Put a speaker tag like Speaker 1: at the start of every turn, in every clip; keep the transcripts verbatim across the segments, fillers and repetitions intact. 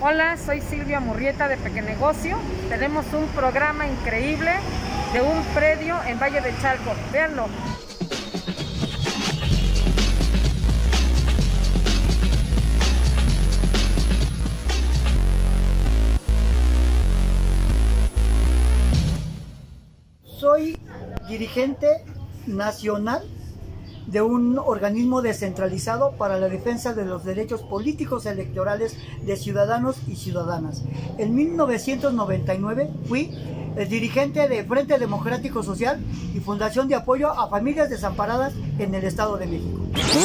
Speaker 1: Hola, soy Silvia Murrieta de Pequenegocio. Tenemos un programa increíble de un predio en Valle del Chalco. Véanlo.
Speaker 2: Soy dirigente nacional de un organismo descentralizado para la defensa de los derechos políticos electorales de ciudadanos y ciudadanas. En mil novecientos noventa y nueve fui el dirigente de Frente Democrático Social y Fundación de Apoyo a Familias Desamparadas en el Estado de México.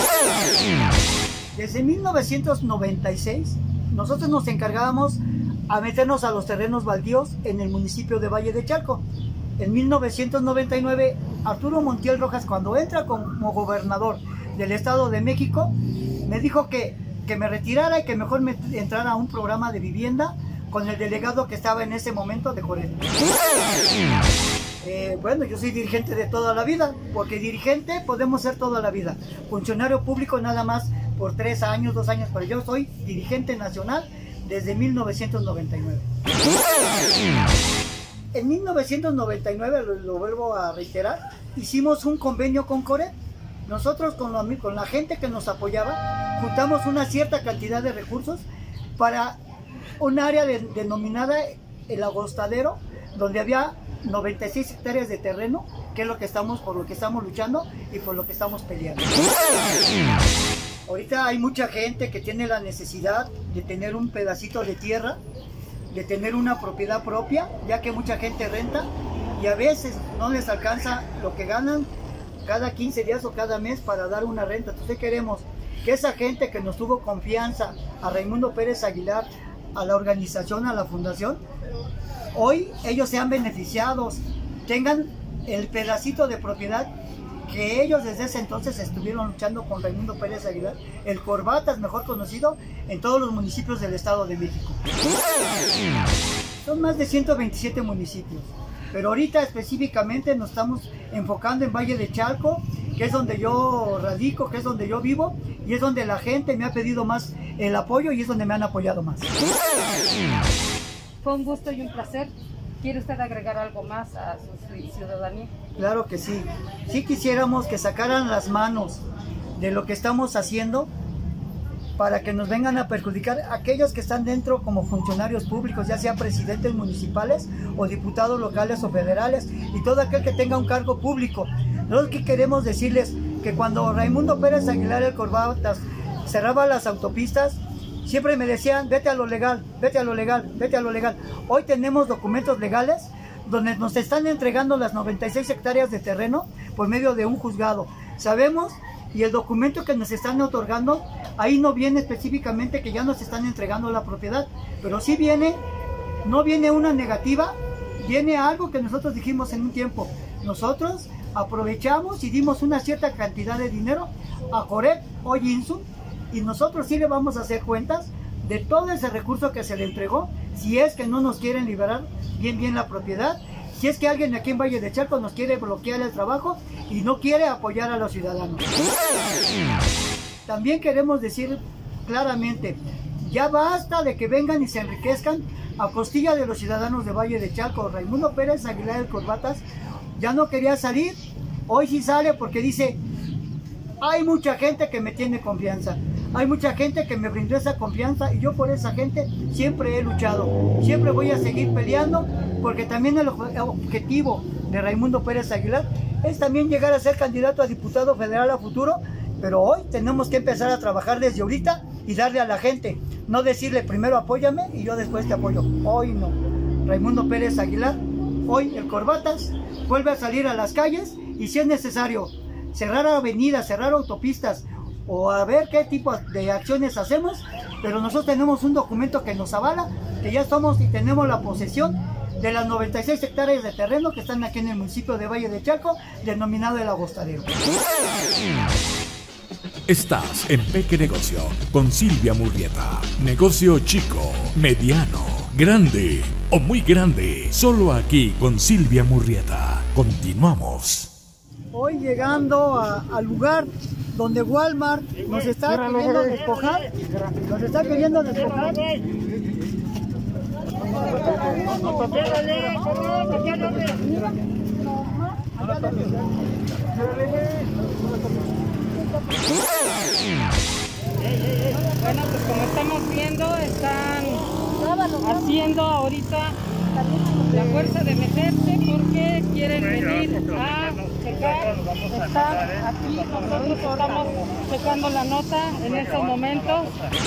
Speaker 2: Desde mil novecientos noventa y seis nosotros nos encargábamos a meternos a los terrenos baldíos en el municipio de Valle de Chalco. En mil novecientos noventa y nueve, Arturo Montiel Rojas, cuando entra como gobernador del Estado de México, me dijo que, que me retirara y que mejor me entrara a un programa de vivienda con el delegado que estaba en ese momento de Corea. Eh, bueno, yo soy dirigente de toda la vida, porque dirigente podemos ser toda la vida. Funcionario público nada más por tres años, dos años, pero yo soy dirigente nacional desde mil novecientos noventa y nueve. En mil novecientos noventa y nueve, lo, lo vuelvo a reiterar, hicimos un convenio con Corea. Nosotros con, lo, con la gente que nos apoyaba, juntamos una cierta cantidad de recursos para un área de, denominada el Agostadero, donde había noventa y seis hectáreas de terreno, que es lo que estamos, por lo que estamos luchando y por lo que estamos peleando. Ahorita hay mucha gente que tiene la necesidad de tener un pedacito de tierra, de tener una propiedad propia, ya que mucha gente renta y a veces no les alcanza lo que ganan cada quince días o cada mes para dar una renta. Entonces queremos que esa gente que nos tuvo confianza, a Raimundo Pérez Aguilar, a la organización, a la fundación, hoy ellos sean beneficiados, tengan el pedacito de propiedad que ellos desde ese entonces estuvieron luchando con Raimundo Pérez Aguilar, el Corbatas, mejor conocido en todos los municipios del Estado de México. Son más de ciento veintisiete municipios, pero ahorita específicamente nos estamos enfocando en Valle de Chalco, que es donde yo radico, que es donde yo vivo, y es donde la gente me ha pedido más el apoyo y es donde me han apoyado más.
Speaker 1: Fue un gusto y un placer. ¿Quiere usted agregar algo más a su ciudadanía?
Speaker 2: Claro que sí. Sí quisiéramos que sacaran las manos de lo que estamos haciendo para que nos vengan a perjudicar aquellos que están dentro como funcionarios públicos, ya sea presidentes municipales o diputados locales o federales, y todo aquel que tenga un cargo público. Nosotros que queremos decirles que cuando Raimundo Pérez Aguilar, el Corbatas, cerraba las autopistas, siempre me decían, vete a lo legal, vete a lo legal, vete a lo legal. Hoy tenemos documentos legales donde nos están entregando las noventa y seis hectáreas de terreno por medio de un juzgado. Sabemos, y el documento que nos están otorgando, ahí no viene específicamente que ya nos están entregando la propiedad, pero sí viene, no viene una negativa, viene algo que nosotros dijimos en un tiempo. Nosotros aprovechamos y dimos una cierta cantidad de dinero a Jorge Oyinsun, y nosotros sí le vamos a hacer cuentas de todo ese recurso que se le entregó, si es que no nos quieren liberar bien bien la propiedad, si es que alguien aquí en Valle de Chalco nos quiere bloquear el trabajo y no quiere apoyar a los ciudadanos. También queremos decir claramente, ya basta de que vengan y se enriquezcan a costilla de los ciudadanos de Valle de Chalco. Raimundo Pérez Aguilar, el Corbatas, ya no quería salir, hoy sí sale porque dice, hay mucha gente que me tiene confianza. Hay mucha gente que me brindó esa confianza y yo por esa gente siempre he luchado. Siempre voy a seguir peleando porque también el objetivo de Raimundo Pérez Aguilar es también llegar a ser candidato a diputado federal a futuro, pero hoy tenemos que empezar a trabajar desde ahorita y darle a la gente. No decirle primero apóyame y yo después te apoyo. Hoy no. Raimundo Pérez Aguilar, hoy el Corbatas, vuelve a salir a las calles y si es necesario cerrar avenidas, cerrar autopistas, o a ver qué tipo de acciones hacemos, pero nosotros tenemos un documento que nos avala, que ya somos y tenemos la posesión de las noventa y seis hectáreas de terreno que están aquí en el municipio de Valle de Chalco, denominado el Agostadero.
Speaker 3: Estás en Pequenegocio con Silvia Murrieta. Negocio chico, mediano, grande o muy grande. Solo aquí con Silvia Murrieta. Continuamos.
Speaker 2: Hoy llegando a, al lugar donde Walmart nos está queriendo despojar, nos está queriendo despojar
Speaker 1: Bueno, pues como estamos viendo, están haciendo ahorita la fuerza de meterse porque quieren venir a checar. Están aquí, nosotros estamos checando la nota en estos momentos.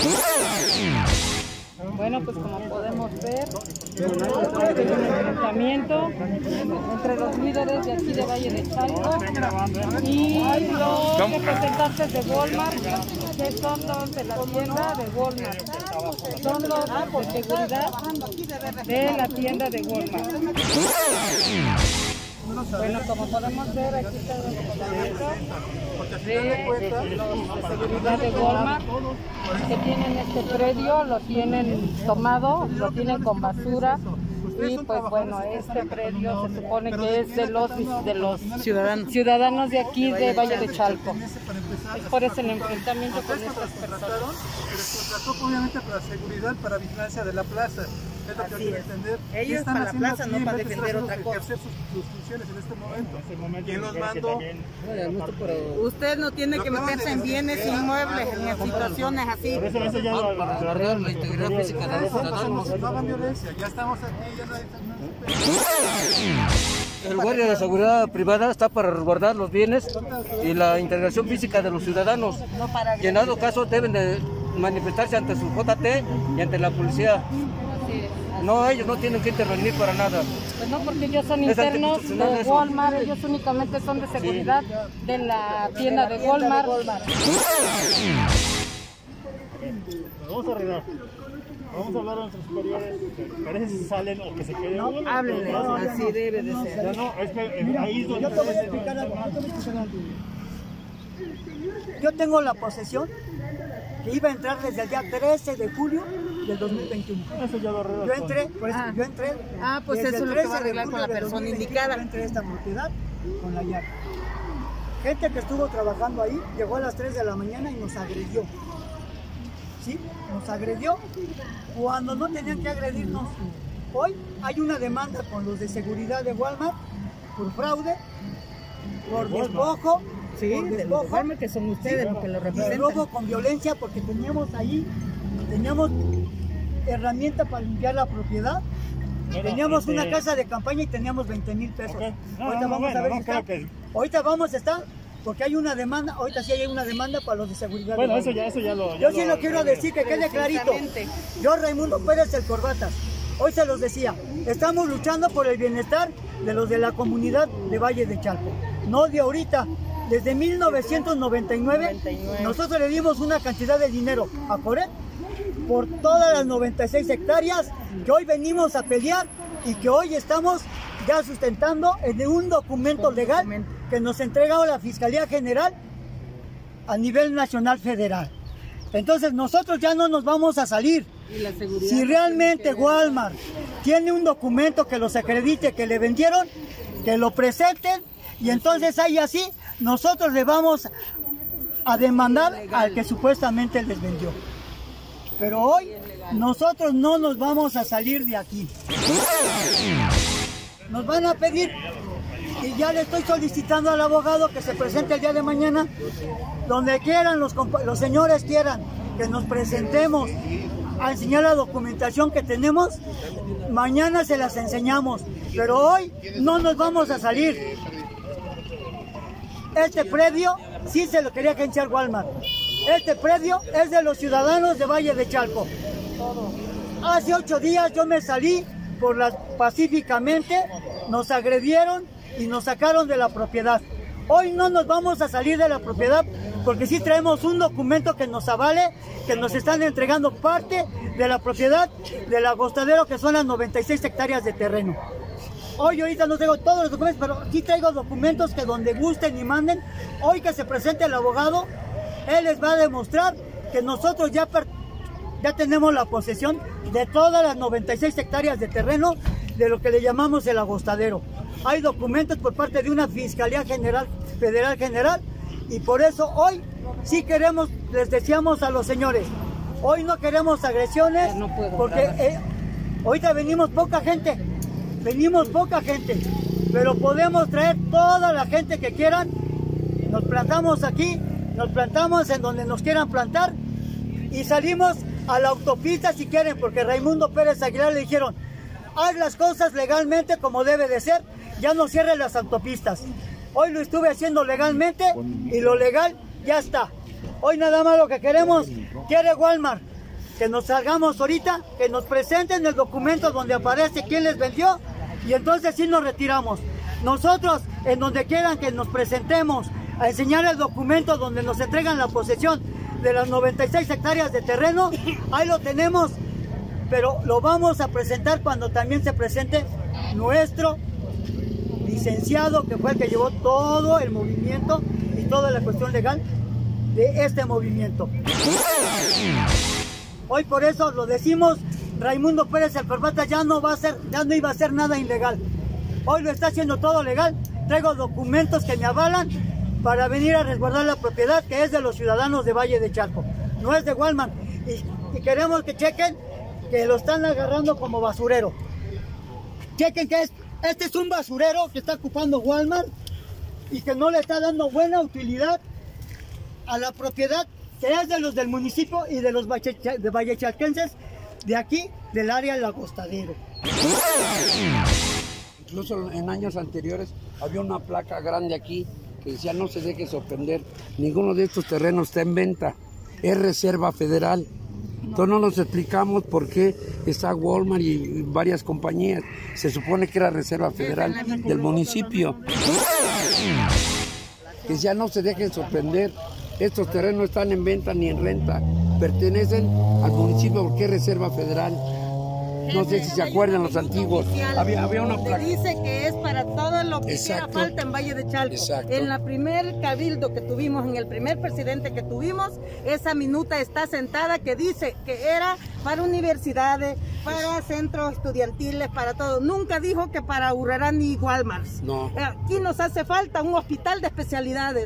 Speaker 1: Bueno, pues como podemos ver, hay un enfrentamiento entre los líderes de aquí de Valle de Chalco y los representantes de Walmart, que son los de la tienda de Walmart, son los de seguridad de la tienda de Walmart. Bueno, como podemos ver, aquí está el departamento de los de seguridad de Walmart que tienen este predio, lo tienen tomado, lo tienen con basura. Y pues bueno, este predio se supone que es de los de los ciudadanos ciudadanos de aquí de Valle de Chalco. Es por eso el enfrentamiento con estas personas.
Speaker 4: Se contrató obviamente para seguridad, para vigilancia de la plaza. Es lo que hay que entender.
Speaker 5: Ellos
Speaker 4: están
Speaker 5: para la plaza,
Speaker 4: aquí,
Speaker 5: no para
Speaker 4: en vez de
Speaker 5: defender
Speaker 4: estar
Speaker 5: otra cosa.
Speaker 4: ejercer sus, sus funciones en este momento. ¿Quién los mandó?
Speaker 5: Usted no tiene que meterse en bienes inmuebles ni en situaciones así.
Speaker 6: Para guardar la integridad física de los ciudadanos.
Speaker 4: No hagan violencia, ya estamos aquí, ya no hay...
Speaker 6: El guardia de seguridad privada está para resguardar los bienes y la integración física de los ciudadanos. Y en dado caso deben de manifestarse ante su J T y ante la policía. No, ellos no tienen que intervenir para nada.
Speaker 1: Pues no, porque ellos son internos de Walmart, ellos únicamente son de seguridad de la tienda de Walmart.
Speaker 7: Vamos a arreglar. Vamos a hablar a nuestros superiores. Parece que se salen o que se queden. No,
Speaker 5: háblenles, así debe de ser.
Speaker 7: Ya no, es que eh, ahí es donde...
Speaker 2: Yo te voy a explicar algo. Yo tengo la posesión que iba a entrar desde el día trece de julio del dos mil veintiuno.
Speaker 7: Eso ya lo arregló.
Speaker 2: Yo entré, por eso,
Speaker 5: Ah.
Speaker 2: yo entré.
Speaker 5: Ah, pues
Speaker 2: desde
Speaker 5: eso
Speaker 2: el
Speaker 5: es lo que
Speaker 2: trece
Speaker 5: va a
Speaker 2: de
Speaker 5: arreglar con la
Speaker 2: julio del
Speaker 5: persona
Speaker 2: dos mil veintiuno,
Speaker 5: indicada.
Speaker 2: Yo entré a esta propiedad con la llave. Gente que estuvo trabajando ahí llegó a las tres de la mañana y nos agredió. ¿Sí? Nos agredió cuando no tenían que agredirnos. Hoy hay una demanda con los de seguridad de Walmart por fraude, por despojo,
Speaker 5: Sí,
Speaker 2: por
Speaker 5: de los
Speaker 2: despojo,
Speaker 5: de Walmart, que son ustedes los que lo
Speaker 2: y
Speaker 5: representan.
Speaker 2: robo con violencia, porque teníamos ahí, teníamos herramienta para limpiar la propiedad.
Speaker 7: Bueno,
Speaker 2: Teníamos
Speaker 7: este-
Speaker 2: una casa de campaña y teníamos veinte mil pesos.
Speaker 7: Ok. No,
Speaker 2: Ahorita
Speaker 7: no,
Speaker 2: vamos
Speaker 7: bueno,
Speaker 2: a ver
Speaker 7: no
Speaker 2: si está.
Speaker 7: creo que-
Speaker 2: Ahorita vamos a estar, porque hay una demanda, ahorita sí hay una demanda para los de seguridad.
Speaker 7: Bueno,
Speaker 2: de
Speaker 7: eso ya, eso ya lo... ya
Speaker 2: Yo sí lo quiero
Speaker 7: arreglé.
Speaker 2: decir, que quede clarito.
Speaker 5: Precisamente.
Speaker 2: Yo, Raimundo Pérez, el Corbatas, hoy se los decía, estamos luchando por el bienestar de los de la comunidad de Valle de Chalco. No de ahorita, desde mil novecientos noventa y nueve, nosotros le dimos una cantidad de dinero a Coret por todas las noventa y seis hectáreas que hoy venimos a pelear y que hoy estamos ya sustentando en un documento legal que nos entrega la Fiscalía General a nivel nacional federal. Entonces nosotros ya no nos vamos a salir.
Speaker 5: Y la seguridad.
Speaker 2: Si realmente Walmart tiene un documento que los acredite que le vendieron, que lo presenten, y entonces ahí así nosotros le vamos a demandar al que supuestamente les vendió. Pero hoy nosotros no nos vamos a salir de aquí. Nos van a pedir, y ya le estoy solicitando al abogado que se presente el día de mañana, donde quieran los, los señores quieran que nos presentemos a enseñar la documentación que tenemos, mañana se las enseñamos, pero hoy no nos vamos a salir. Este predio sí se lo quería agenciar Walmart. Este predio es de los ciudadanos de Valle de Chalco. Hace ocho días yo me salí por las, pacíficamente, nos agredieron y nos sacaron de la propiedad. Hoy no nos vamos a salir de la propiedad porque sí traemos un documento que nos avale, que nos están entregando parte de la propiedad del agostadero, que son las noventa y seis hectáreas de terreno. Hoy ahorita no tengo todos los documentos, pero sí traigo documentos que donde gusten y manden. Hoy que se presente el abogado, él les va a demostrar que nosotros ya, ya tenemos la posesión de todas las noventa y seis hectáreas de terreno de lo que le llamamos el agostadero. Hay documentos por parte de una Fiscalía General, Federal General, y por eso hoy sí queremos, les decíamos a los señores, hoy no queremos agresiones,
Speaker 5: No puedo,
Speaker 2: porque eh, Ahorita venimos poca gente, venimos poca gente, pero podemos traer toda la gente que quieran. Nos plantamos aquí, nos plantamos en donde nos quieran plantar y salimos a la autopista si quieren, porque Raimundo Pérez Aguilar le dijeron, haz las cosas legalmente como debe de ser, ya no cierres las autopistas. Hoy lo estuve haciendo legalmente y lo legal ya está. Hoy nada más lo que queremos, quiere Walmart, que nos salgamos ahorita, que nos presenten el documento donde aparece quién les vendió y entonces sí nos retiramos. Nosotros, en donde quieran que nos presentemos a enseñar el documento donde nos entregan la posesión de las noventa y seis hectáreas de terreno, ahí lo tenemos, pero lo vamos a presentar cuando también se presente nuestro licenciado, que fue el que llevó todo el movimiento y toda la cuestión legal de este movimiento. Hoy por eso lo decimos, Raimundo Pérez el Corbata ya no va a hacer, ya no iba a hacer nada ilegal. Hoy lo está haciendo todo legal. Traigo documentos que me avalan para venir a resguardar la propiedad que es de los ciudadanos de Valle de Chalco, no es de Walmart. Y, y queremos que chequen que lo están agarrando como basurero. Chequen que es, este es un basurero que está ocupando Walmart y que no le está dando buena utilidad a la propiedad que es de los del municipio y de los de vallechalquenses de aquí, del área del Agostadero.
Speaker 8: Incluso en años anteriores había una placa grande aquí que decía no se deje sorprender, ninguno de estos terrenos está en venta, es reserva federal. Entonces no nos explicamos por qué está Walmart y varias compañías, se supone que era reserva federal del municipio. Que ya no se dejen sorprender, estos terrenos están en venta ni en renta, pertenecen al municipio porque es reserva federal. No sé si se acuerdan los antiguos. Había, había una placa.
Speaker 5: Dice que es para todo lo que hiciera falta en Valle de Chalco. Exacto. En la primer cabildo que tuvimos, en el primer presidente que tuvimos, esa minuta está sentada que dice que era para universidades, para centros estudiantiles, para todo. Nunca dijo que para Urrarán ni Walmart.
Speaker 8: No.
Speaker 5: Aquí nos hace falta un hospital de especialidades.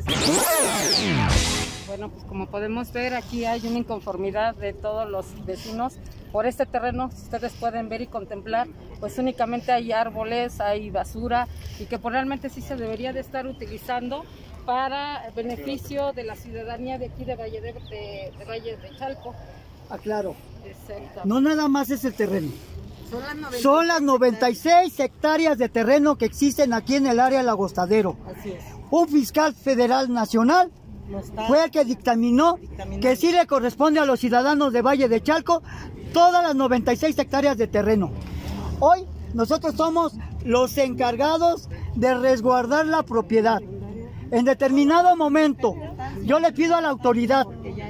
Speaker 1: Bueno, pues como podemos ver, aquí hay una inconformidad de todos los vecinos por este terreno. Si ustedes pueden ver y contemplar, pues únicamente hay árboles, hay basura, y que pues realmente sí se debería de estar utilizando para beneficio de la ciudadanía de aquí de Valle de, de, de, Valle de Chalco.
Speaker 2: Aclaro, no nada más es el terreno.
Speaker 5: Son las, noventa,
Speaker 2: Son las noventa y seis hectáreas de terreno que existen aquí en el área del Agostadero.
Speaker 5: Así es.
Speaker 2: Un fiscal federal nacional fue el que dictaminó que sí le corresponde a los ciudadanos de Valle de Chalco todas las noventa y seis hectáreas de terreno. Hoy nosotros somos los encargados de resguardar la propiedad. En determinado momento yo le pido a la autoridad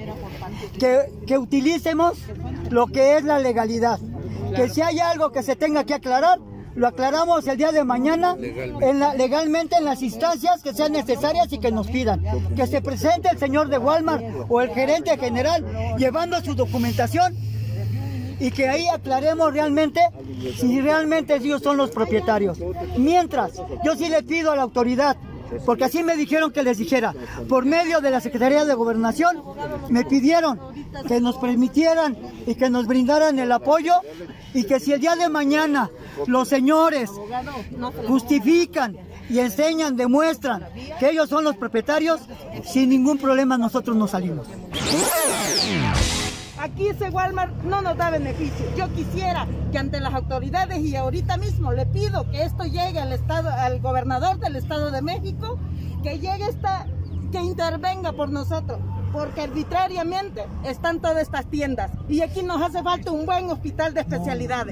Speaker 2: que, que utilicemos lo que es la legalidad, que si hay algo que se tenga que aclarar, lo aclaramos el día de mañana en la, legalmente en las instancias que sean necesarias y que nos pidan. Que se presente el señor de Walmart o el gerente general llevando su documentación y que ahí aclaremos realmente si realmente ellos son los propietarios. Mientras, yo sí le pido a la autoridad, porque así me dijeron que les dijera, por medio de la Secretaría de Gobernación, me pidieron que nos permitieran y que nos brindaran el apoyo, y que si el día de mañana los señores justifican y enseñan, demuestran que ellos son los propietarios, sin ningún problema nosotros nos salimos.
Speaker 5: Aquí ese Walmart no nos da beneficio. Yo quisiera que ante las autoridades, y ahorita mismo le pido que esto llegue al estado, al gobernador del Estado de México, que llegue esta, que intervenga por nosotros, porque arbitrariamente están todas estas tiendas y aquí nos hace falta un buen hospital de especialidades.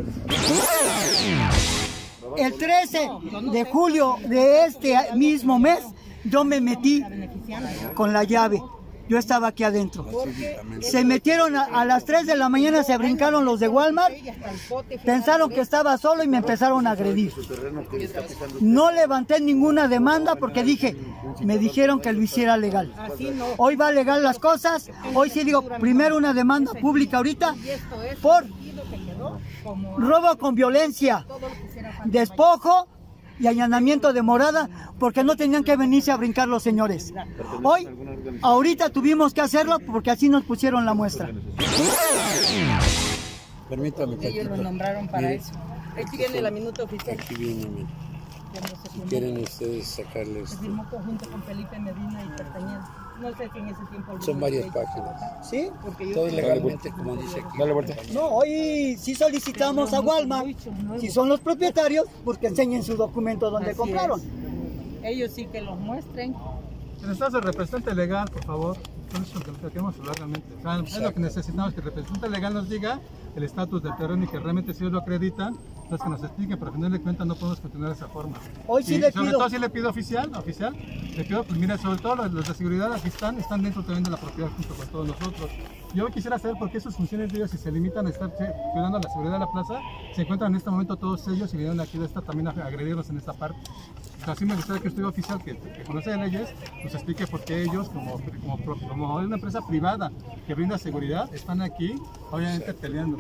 Speaker 2: El trece de julio de este mismo mes yo me metí con la llave. Yo estaba aquí adentro. Se metieron a, a las tres de la mañana, se brincaron los de Walmart, pensaron que estaba solo y me empezaron a agredir. No levanté ninguna demanda porque dije, me dijeron que lo hiciera legal. Hoy va legal las cosas, hoy sí digo, primero una demanda pública ahorita por robo con violencia, despojo y allanamiento de morada, porque no tenían que venirse a brincar los señores. Hoy, ahorita tuvimos que hacerlo porque así nos pusieron la muestra.
Speaker 8: Permítame.
Speaker 5: Ellos
Speaker 8: tantito.
Speaker 5: lo nombraron para
Speaker 8: Mire,
Speaker 5: eso. Aquí viene la minuta oficial.
Speaker 8: Aquí viene, mire. Si quieren ustedes sacarles.
Speaker 5: Se firmó junto con Felipe Medina y Pertañez. No sé si en ese tiempo...
Speaker 8: Son varias páginas.
Speaker 2: ¿Sí?
Speaker 8: Todo legalmente, como dice aquí. Dale vuelta.
Speaker 2: No, hoy sí solicitamos a Walmart, si son los propietarios, pues que enseñen su documento donde
Speaker 5: Así
Speaker 2: compraron.
Speaker 5: es. Ellos sí que los muestren.
Speaker 4: Necesitamos el representante legal, por favor. Eso es lo que queremos hablar realmente. O sea, es lo que necesitamos, que el representante legal nos diga el estatus del terreno y que realmente si ellos lo acreditan, entonces que nos expliquen, pero al final de cuentas no podemos continuar de esa forma.
Speaker 2: Hoy sí
Speaker 4: y
Speaker 2: le
Speaker 4: sobre
Speaker 2: pido.
Speaker 4: todo si le pido oficial, oficial, le pido, pues mira, sobre todo los, los de seguridad aquí están, están dentro también de la propiedad junto con todos nosotros. Yo quisiera saber por qué sus funciones de ellos, si se limitan a estar cuidando la seguridad de la plaza, se encuentran en este momento todos ellos y vinieron aquí de esta también a agredirnos en esta parte. Así me gustaría que usted oficial que, que conoce de leyes nos explique por qué ellos como, como, como una empresa privada que brinda seguridad están aquí obviamente peleando.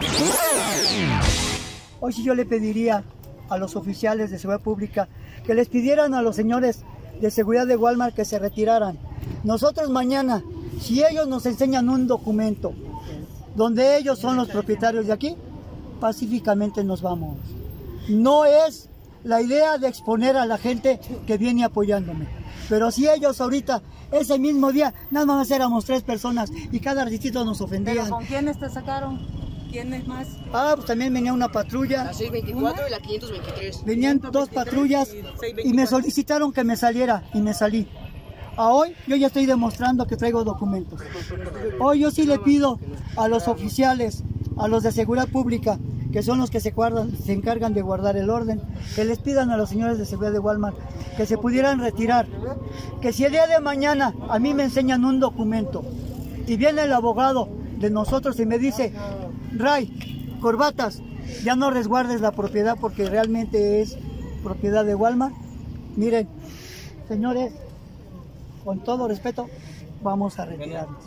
Speaker 2: Hoy sí yo le pediría a los oficiales de seguridad pública que les pidieran a los señores de seguridad de Walmart que se retiraran. Nosotros mañana, si ellos nos enseñan un documento donde ellos son los propietarios de aquí, pacíficamente nos vamos. No es la idea de exponer a la gente que viene apoyándome. Pero si ellos ahorita, ese mismo día, nada más éramos tres personas y cada ratito nos ofendían.
Speaker 5: ¿Pero con quiénes te sacaron? ¿Quiénes más?
Speaker 2: Ah, pues también venía una patrulla.
Speaker 9: La seiscientos veinticuatro y la quinientos veintitrés.
Speaker 2: Venían dos patrullas y me solicitaron que me saliera y me salí. A hoy yo ya estoy demostrando que traigo documentos. Hoy yo sí le pido a los oficiales, a los de seguridad pública, que son los que se, guardan, se encargan de guardar el orden, que les pidan a los señores de seguridad de Walmart que se pudieran retirar. Que si el día de mañana a mí me enseñan un documento y viene el abogado de nosotros y me dice: Ray, Corbatas, ya no resguardes la propiedad porque realmente es propiedad de Walmart. Miren, señores, con todo respeto, vamos a retirarnos.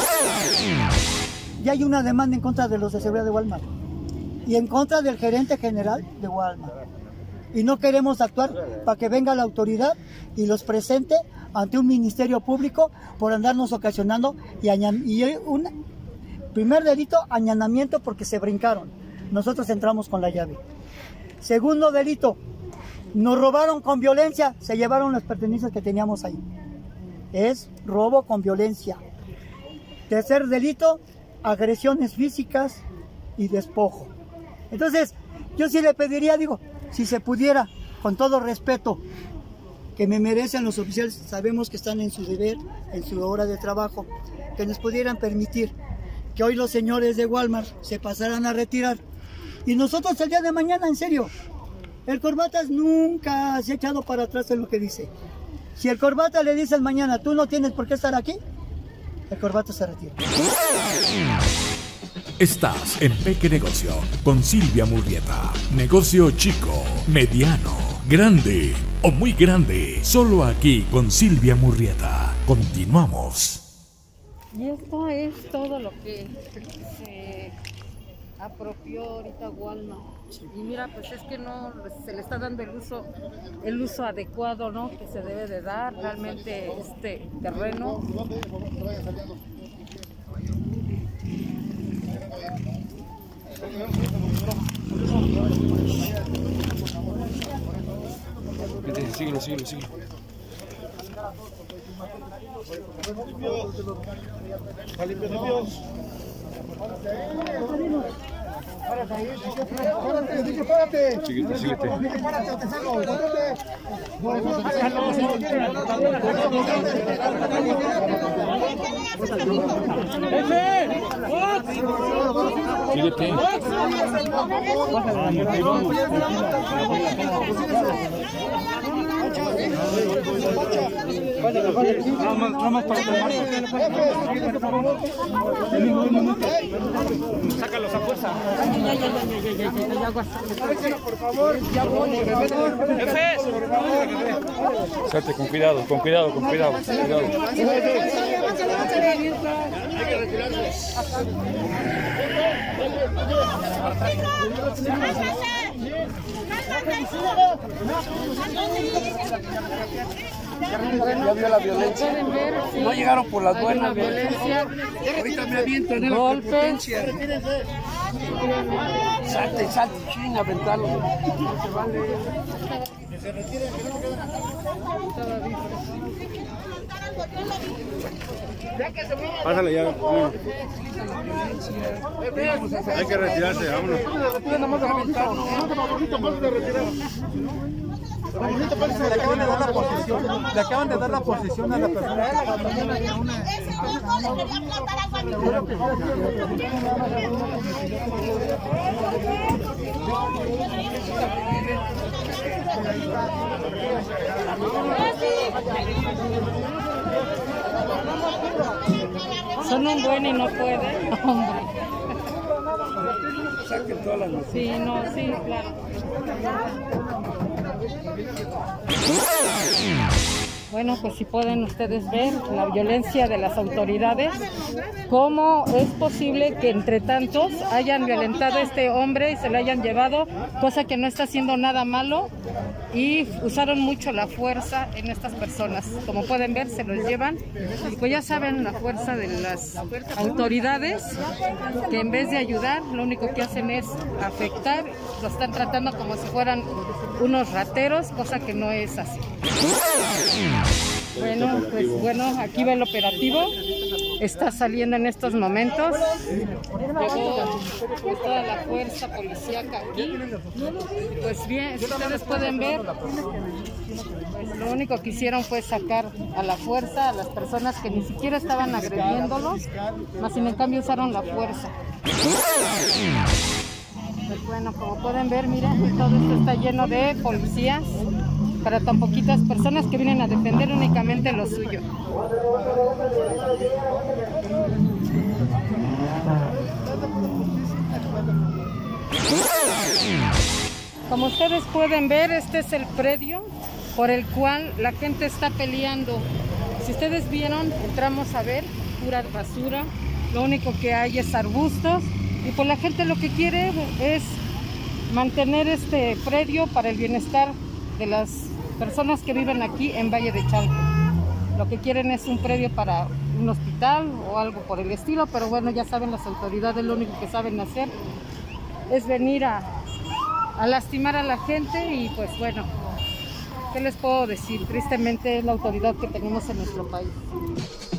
Speaker 2: Ya hay una demanda en contra de los de seguridad de Walmart y en contra del gerente general de Walmart. Y no queremos actuar para que venga la autoridad y los presente ante un ministerio público por andarnos ocasionando y, y un primer delito, allanamiento porque se brincaron. Nosotros entramos con la llave. Segundo delito, nos robaron con violencia, se llevaron las pertenencias que teníamos ahí. Es robo con violencia. Tercer delito, agresiones físicas y despojo. Entonces, yo sí le pediría, digo, si se pudiera, con todo respeto, que me merecen los oficiales, sabemos que están en su deber, en su hora de trabajo, que nos pudieran permitir que hoy los señores de Walmart se pasaran a retirar. Y nosotros el día de mañana, en serio, el Corbatas nunca se ha echado para atrás en lo que dice. Si el Corbata le dice mañana, tú no tienes por qué estar aquí, el Corbata se retira.
Speaker 3: Estás en Peque Negocio con Silvia Murrieta. Negocio chico, mediano, grande o muy grande. Solo aquí con Silvia Murrieta. Continuamos.
Speaker 1: Y esto es todo lo que se apropió ahorita Walmart. Y mira, pues es que no se le está dando el uso, el uso adecuado, ¿no?, que se debe de dar realmente este terreno.
Speaker 6: Síguelo, síguelo, síguelo. Síguete, síguete. Síguete. Nada más para tomar. Sácalos a fuerza.
Speaker 4: Por favor, ya voy.
Speaker 6: Salte con cuidado, con cuidado, con cuidado. cuidado.
Speaker 4: Hay que retirarse.
Speaker 8: Ya vio la violencia. No llegaron por las buenas.
Speaker 1: Violencia,
Speaker 8: Ahorita me avientan en la
Speaker 1: golpes.
Speaker 8: competencia. Salte, salte, sin aventarlo.
Speaker 7: Que se retiren, que no se queden acá. Pásale ya. Vámonos. Hay que retirarse, vámonos.
Speaker 4: Ramonito, parece que le acaban de dar la posesión. Le acaban de dar la posesión a la persona.
Speaker 1: Son un buen y no puede, hombre.
Speaker 8: Saquen todas las noticias.
Speaker 1: Sí, no, sí, claro. Bueno, pues si pueden ustedes ver la violencia de las autoridades, cómo es posible que entre tantos hayan violentado a este hombre y se lo hayan llevado, cosa que no está haciendo nada malo, y usaron mucho la fuerza en estas personas. Como pueden ver, se los llevan, y pues ya saben la fuerza de las autoridades, que en vez de ayudar, lo único que hacen es afectar, lo están tratando como si fueran unos rateros, cosa que no es así. Bueno, pues bueno, aquí va el operativo, está saliendo en estos momentos, llegó pues, toda la fuerza policíaca aquí, pues bien, si ustedes pueden ver, pues lo único que hicieron fue sacar a la fuerza a las personas que ni siquiera estaban agrediéndolos, más sin en cambio usaron la fuerza. Pues bueno, como pueden ver, miren, todo esto está lleno de policías para tan poquitas personas que vienen a defender únicamente lo suyo. Como ustedes pueden ver, este es el predio por el cual la gente está peleando. Si ustedes vieron, entramos a ver pura basura, lo único que hay es arbustos, y pues la gente lo que quiere es mantener este predio para el bienestar de las personas que viven aquí en Valle de Chalco. Lo que quieren es un predio para un hospital o algo por el estilo, pero bueno, ya saben, las autoridades lo único que saben hacer es venir a, a lastimar a la gente, y pues bueno, ¿qué les puedo decir? Tristemente es la autoridad que tenemos en nuestro país.